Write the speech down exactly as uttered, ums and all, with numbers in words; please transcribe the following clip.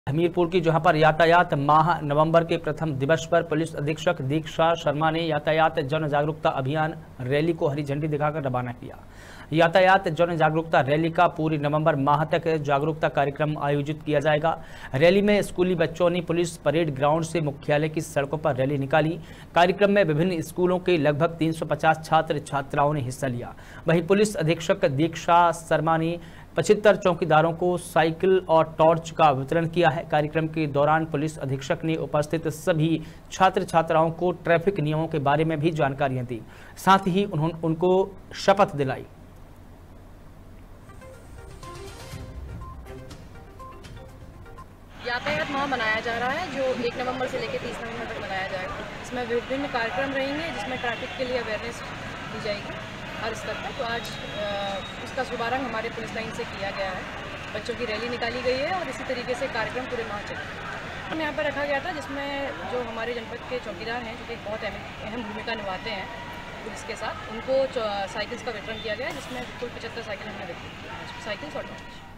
हमीरपुर की जहां पर यातायात माह नवंबर के प्रथम दिवस पर पुलिस अधीक्षक दीक्षा शर्मा ने यातायात जन जागरूकता अभियान रैली को हरी झंडी दिखाकर रवाना किया। यातायात जन जागरूकता रैली का पूरी नवंबर माह तक जागरूकता कार्यक्रम आयोजित किया जाएगा। रैली में स्कूली बच्चों ने पुलिस परेड ग्राउंड से मुख्यालय की सड़कों पर रैली निकाली। कार्यक्रम में विभिन्न स्कूलों के लगभग तीन सौ पचास छात्र छात्राओं ने हिस्सा लिया। वहीं पुलिस अधीक्षक दीक्षा शर्मा ने पचहत्तर चौकीदारों को साइकिल और टॉर्च का वितरण किया है। कार्यक्रम के दौरान पुलिस अधीक्षक ने उपस्थित सभी छात्र छात्राओं को ट्रैफिक नियमों के बारे में भी जानकारियां दी, साथ ही उन्होंने उनको शपथ दिलाई। यातायात माह मनाया जा रहा है जो एक नवंबर से लेकर तीस नवंबर तक मनाया जाएगा। इसमें विभिन्न कार्यक्रम रहेंगे जिसमें ट्रैफिक के लिए अवेयरनेस दी जाएगी हर स्तर पर। तो आज उसका शुभारंभ हमारे पुलिस लाइन से किया गया है। बच्चों की रैली निकाली गई है और इसी तरीके से कार्यक्रम पूरे माह चलेगा। हम यहाँ पर रखा गया था जिसमें जो हमारे जनपद के चौकीदार हैं जो कि बहुत अहम भूमिका निभाते हैं पुलिस के साथ, उनको साइकिल्स का वितरण किया गया है जिसमें कुल पचहत्तर साइकिल हमने वितरित की, साइकिल्स और